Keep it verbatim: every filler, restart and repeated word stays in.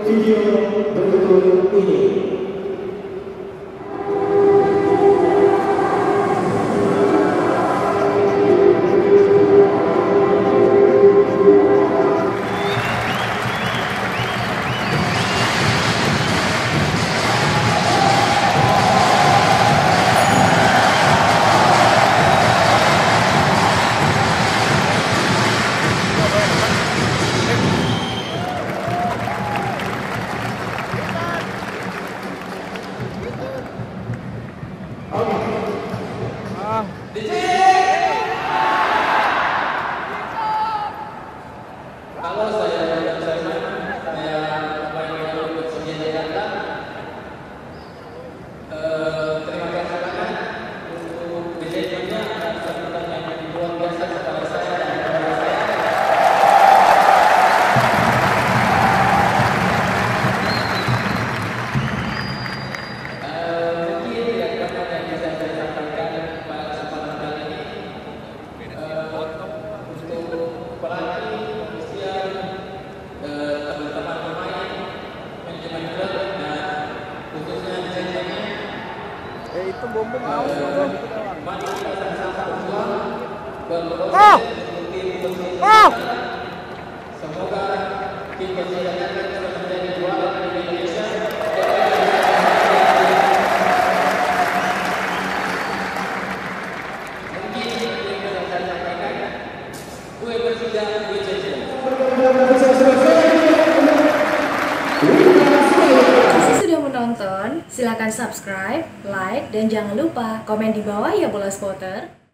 video berikut ini. Kalau saya dan saya saya banyak bersedia datang. Terima kasih banyak untuk desainnya dan sambutan yang luar biasa kepada saya dan kepada saya. Mungkin tidak banyak yang bisa saya sampaikan pada kesempatan kali ini. Untuk pelatih, ofisial, teman-teman pemain, manajemen klub dan khususnya desainnya. Eh itu bom bom mau. Mari kita sama-sama berjuang berproses untuk tim Persija. Semoga tim Persija akan terus menjadi juara di Indonesia. Mungkin yang bisa saya sampaikan, gue Persija, gue Persija. Sudah menonton, silakan subscribe, like, dan jangan lupa komen di bawah ya bola spotter.